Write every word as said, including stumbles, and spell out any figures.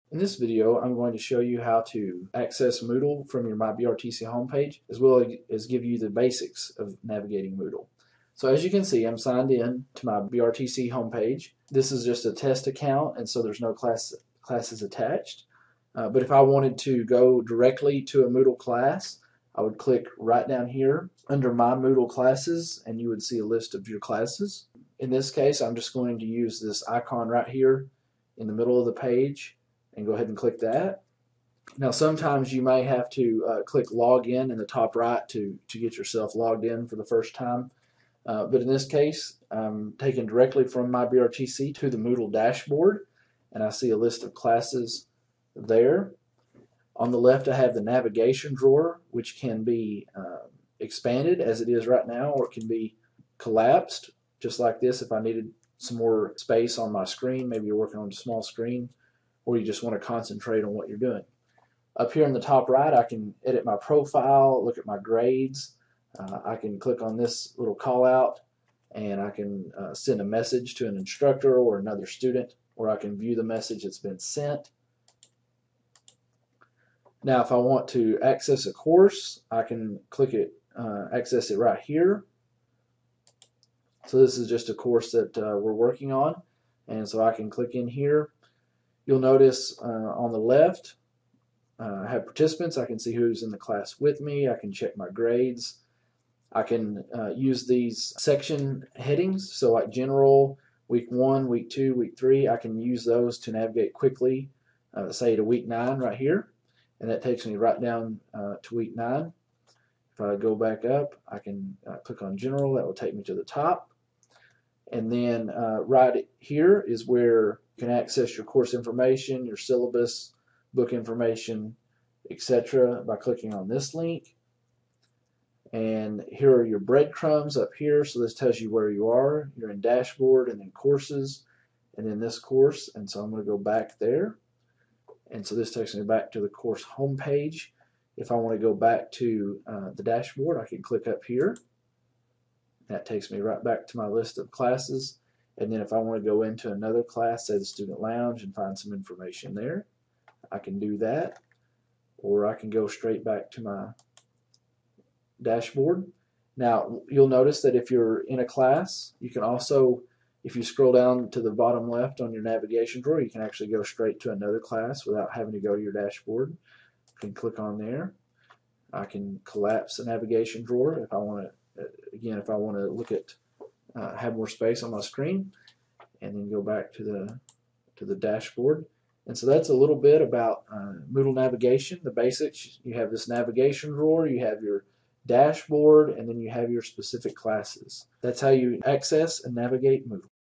In this video, I'm going to show you how to access Moodle from your myBRTC homepage, as well as give you the basics of navigating Moodle. So as you can see, I'm signed in to my B R T C homepage. This is just a test account, and so there's no class, classes attached. Uh, but if I wanted to go directly to a Moodle class, I would click right down here under My Moodle Classes, and you would see a list of your classes. In this case, I'm just going to use this icon right here in the middle of the page and go ahead and click that. Now sometimes you may have to uh, click log in in the top right to, to get yourself logged in for the first time. Uh, but in this case, I'm taken directly from myBRTC to the Moodle dashboard, and I see a list of classes there. On the left, I have the navigation drawer, which can be uh, expanded as it is right now, or it can be collapsed, just like this if I needed some more space on my screen. Maybe you're working on a small screen, or you just want to concentrate on what you're doing. Up here in the top right, I can edit my profile, look at my grades. Uh, I can click on this little call out, and I can uh, send a message to an instructor or another student, or I can view the message that's been sent. Now if I want to access a course, I can click it, uh, access it right here. So this is just a course that uh, we're working on, and so I can click in here. You'll notice uh, on the left, uh, I have participants. I can see who's in the class with me. I can check my grades. I can uh, use these section headings, so like general, week one, week two, week three. I can use those to navigate quickly, uh, say to week nine right here, and that takes me right down uh, to week nine. If I go back up, I can uh, click on general. That will take me to the top. And then uh, right here is where you can access your course information, your syllabus, book information, et cetera by clicking on this link. And here are your breadcrumbs up here. So this tells you where you are. You're in dashboard and then courses and then this course. And so I'm going to go back there. And so this takes me back to the course homepage. If I want to go back to uh, the dashboard, I can click up here. That takes me right back to my list of classes. And then if I want to go into another class, say the student lounge, and find some information there, I can do that. Or I can go straight back to my dashboard. Now you'll notice that if you're in a class, you can also, if you scroll down to the bottom left on your navigation drawer, you can actually go straight to another class without having to go to your dashboard. I can click on there. I can collapse the navigation drawer if I want to. Again, if I want to look at, uh, have more space on my screen, and then go back to the to the dashboard. And so that's a little bit about uh, Moodle navigation, the basics. You have this navigation drawer, you have your dashboard, and then you have your specific classes. That's how you access and navigate Moodle.